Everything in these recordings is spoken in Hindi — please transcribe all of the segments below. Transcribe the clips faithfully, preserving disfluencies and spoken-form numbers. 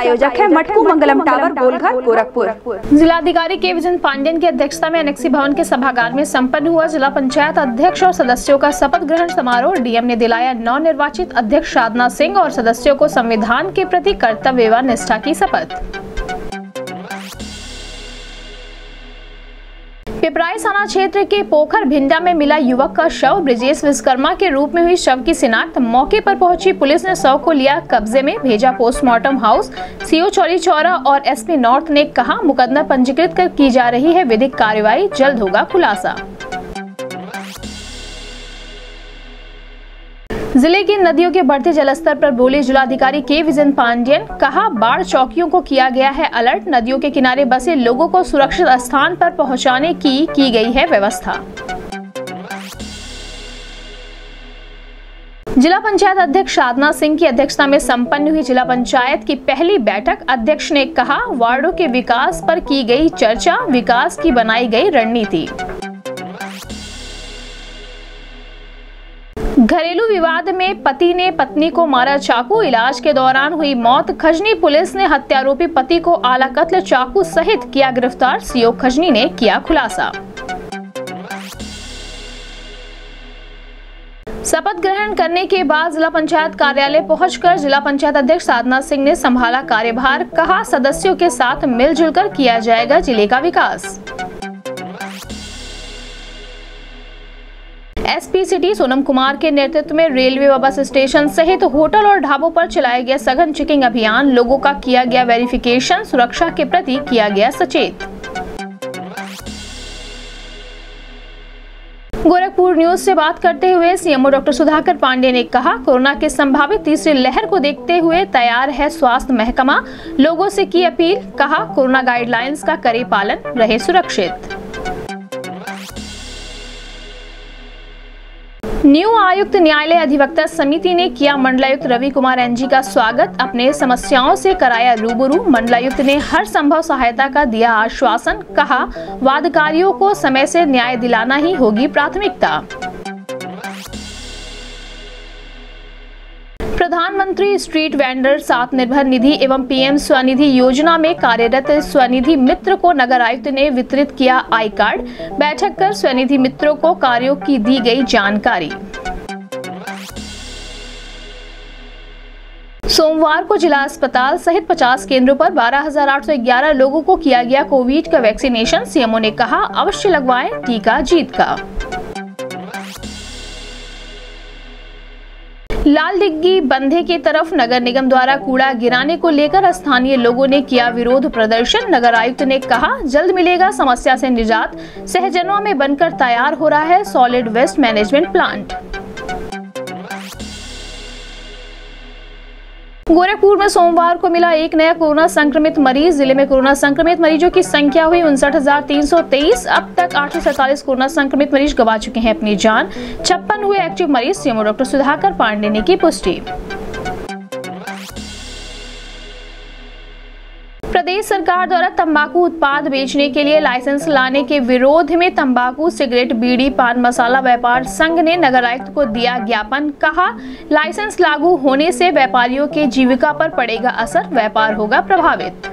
प्रायोजक है मटकू मंगलम टावर, गोलघर, गोरखपुर। जिलाधिकारी के विजन पांडेन की अध्यक्षता में एनेक्सी भवन के सभागार में संपन्न हुआ जिला पंचायत अध्यक्ष और सदस्यों का शपथ ग्रहण समारोह। डीएम ने दिलाया नव निर्वाचित अध्यक्ष साधना सिंह और सदस्यों को संविधान के प्रति कर्तव्य व निष्ठा की शपथ। पिपराइच थाना क्षेत्र के पोखर भिंडा में मिला युवक का शव। ब्रिजेश विश्वकर्मा के रूप में हुई शव की शिनाख्त। मौके पर पहुंची पुलिस ने शव को लिया कब्जे में, भेजा postmortem house. CO Chauri Chaura और एसपी नॉर्थ ने कहा मुकदमा पंजीकृत कर की जा रही है विधिक कार्रवाई, जल्द होगा खुलासा। जिले की नदियों के बढ़ते जलस्तर पर बोले जिलाधिकारी के विजन पांडेन। कहा बाढ़ चौकियों को किया गया है अलर्ट। नदियों के किनारे बसे लोगों को सुरक्षित स्थान पर पहुंचाने की की गई है व्यवस्था। जिला पंचायत अध्यक्ष साधना सिंह की अध्यक्षता में संपन्न हुई जिला पंचायत की पहली बैठक। अध्यक्ष ने कहा वार्डों के विकास पर की गई चर्चा, विकास की बनाई गई रणनीति। घरेलू विवाद में पति ने पत्नी को मारा चाकू, इलाज के दौरान हुई मौत। खजनी पुलिस ने हत्यारोपी पति को आला कत्ल चाकू सहित किया गिरफ्तार। सीओ खजनी ने किया खुलासा। शपथ ग्रहण करने के बाद जिला पंचायत कार्यालय पहुंचकर जिला पंचायत अध्यक्ष साधना सिंह ने संभाला कार्यभार। कहा सदस्यों के साथ मिलजुल कर किया जाएगा जिले का विकास। एसपी सिटी सोनम कुमार के नेतृत्व में रेलवे व बस स्टेशन सहित होटल और ढाबों पर चलाया गया सघन चेकिंग अभियान। लोगों का किया गया वेरिफिकेशन, सुरक्षा के प्रति किया गया सचेत। गोरखपुर न्यूज से बात करते हुए सीएमओ डॉक्टर सुधाकर पांडे ने कहा कोरोना के संभावित तीसरी लहर को देखते हुए तैयार है स्वास्थ्य महकमा। लोगों से की अपील, कहा कोरोना गाइडलाइंस का करे पालन, रहे सुरक्षित। न्यू आयुक्त न्यायालय अधिवक्ता समिति ने किया मंडलायुक्त रवि कुमार एनजी का स्वागत। अपने समस्याओं से कराया रूबरू। मंडलायुक्त ने हर संभव सहायता का दिया आश्वासन। कहा वादकारियों को समय से न्याय दिलाना ही होगी प्राथमिकता। प्रधानमंत्री स्ट्रीट वेंडर्स आत्मनिर्भर निधि एवं पीएम स्वनिधि योजना में कार्यरत स्वनिधि मित्र को नगर आयुक्त ने वितरित किया आई कार्ड। बैठक कर स्वनिधि मित्रों को कार्यों की दी गई जानकारी। सोमवार को जिला अस्पताल सहित पचास केंद्रों पर बारह हजार आठ सौ ग्यारह लोगों को किया गया कोविड का वैक्सीनेशन। सीएमओ ने कहा अवश्य लगवाएं, टीका जीत का। लाल डिग्गी बंधे की तरफ नगर निगम द्वारा कूड़ा गिराने को लेकर स्थानीय लोगों ने किया विरोध प्रदर्शन। नगर आयुक्त ने कहा जल्द मिलेगा समस्या से निजात। सहजनवा में बनकर तैयार हो रहा है solid waste management plant. Gorakhpur में सोमवार को मिला एक नया कोरोना संक्रमित मरीज। जिले में कोरोना संक्रमित मरीजों की संख्या हुई उनसठ हजार तीन सौ तेईस। अब तक आठ सौ सैतालीस कोरोना संक्रमित मरीज गवा चुके हैं अपनी जान। छप्पन हुए एक्टिव मरीज। सीएमओ डॉक्टर सुधाकर पांडे ने की पुष्टि। प्रदेश सरकार द्वारा तंबाकू उत्पाद बेचने के लिए लाइसेंस लाने के विरोध में तंबाकू, सिगरेट, बीड़ी, पान मसाला व्यापार संघ ने नगर आयुक्त को दिया ज्ञापन। कहा लाइसेंस लागू होने से व्यापारियों के जीविका पर पड़ेगा असर, व्यापार होगा प्रभावित।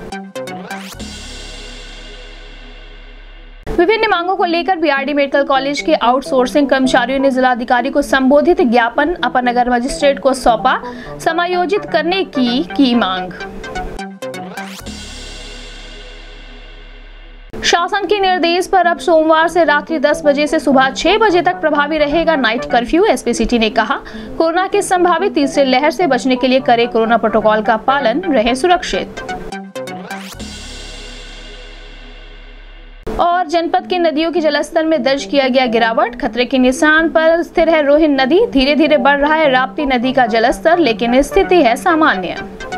विभिन्न मांगों को लेकर बीआरडी मेडिकल कॉलेज के आउटसोर्सिंग कर्मचारियों ने जिलाधिकारी को संबोधित ज्ञापन अपर नगर मजिस्ट्रेट को सौंपा। समायोजित करने की की मांग। शासन के निर्देश पर अब सोमवार से रात्रि दस बजे से सुबह छह बजे तक प्रभावी रहेगा नाइट कर्फ्यू। एसपी सिटी ने कहा कोरोना के संभावित तीसरी लहर से बचने के लिए करें कोरोना प्रोटोकॉल का पालन, रहें सुरक्षित। और जनपद की नदियों के जलस्तर में दर्ज किया गया गिरावट। खतरे के निशान पर स्थिर है रोहिन नदी। धीरे धीरे बढ़ रहा है राप्ती नदी का जलस्तर, लेकिन स्थिति है सामान्य।